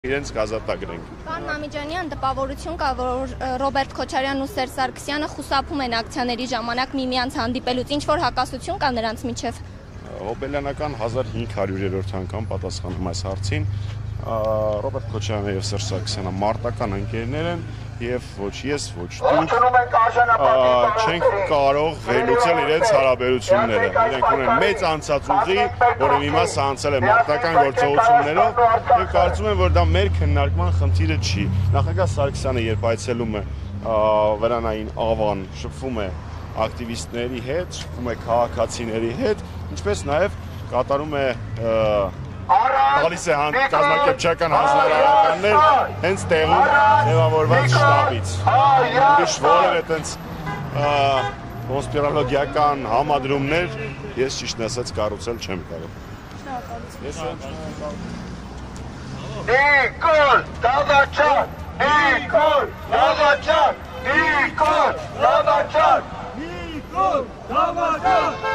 իրենց գազատագրենք։ Պարոն Մամիջանյան, տպավորություն կա, որ Ռոբերտ Քոչարյանն ու Սերժ Սարգսյանը խուսափում են ակցիաների ժամանակ միմյանց հանդիպելուց, ինչ որ հակասություն կա նրանց միջև։ Հոբելյանական 1500-րդ անգամ պատասխանում այս հարցին։ Ռոբերտ Քոչարյանը եւ Սերժ Սարգսյանը մարտական ընկերներ են եւ ոչ ես, ոչ դուք չենք կարող վերլուծել իրենց հարաբերությունները։ Իրենք ունեն մեծ անցած ուղի, որը մի մասը անցել է մարտական գործողություններով եւ կարծում եմ, որ դա մեր քննարկման խնդիրը չի։ Նախագահ Սարգսյանը երբ այցելում է վրանային ավան, շփվում է ակտիվիստների հետ, շփվում է քաղաքացիների հետ, ինչպես նաեւ կատարում է գալիս է կազմակերպչական հանձնարարականներ հենց տեղում ձևավորված շտաբից։ Ուրիշ որևէ տենց կոնսպիրոլոգիական համադրումներ ես ճիշտ ասած կառուցել չեմ կարող։ Նիկոլ Դավաճան, Նիկոլ Դավաճան, Նիկոլ Դավաճան, Նիկոլ Դավաճան